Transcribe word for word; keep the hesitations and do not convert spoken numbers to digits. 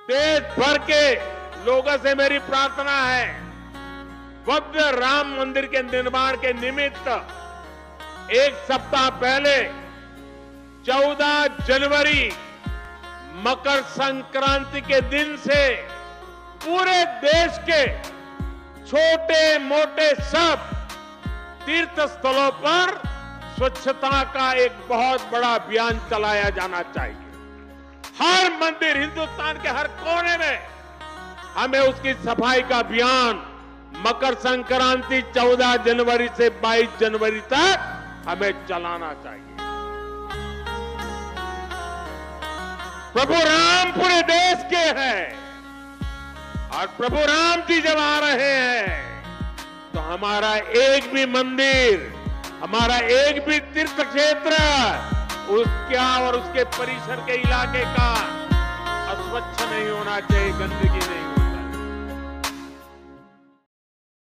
देश भर के लोगों से मेरी प्रार्थना है, भव्य राम मंदिर के निर्माण के निमित्त एक सप्ताह पहले चौदह जनवरी मकर संक्रांति के दिन से पूरे देश के छोटे मोटे सब तीर्थ स्थलों पर स्वच्छता का एक बहुत बड़ा अभियान चलाया जाना चाहिए। हर मंदिर, हिंदुस्तान के हर कोने में हमें उसकी सफाई का अभियान मकर संक्रांति चौदह जनवरी से बाईस जनवरी तक हमें चलाना चाहिए। प्रभु राम पूरे देश के हैं और प्रभु राम जी जब आ रहे हैं तो हमारा एक भी मंदिर, हमारा एक भी तीर्थ क्षेत्र उसका और उसके परिसर के इलाके का अस्वच्छ नहीं होना चाहिए, गंदगी नहीं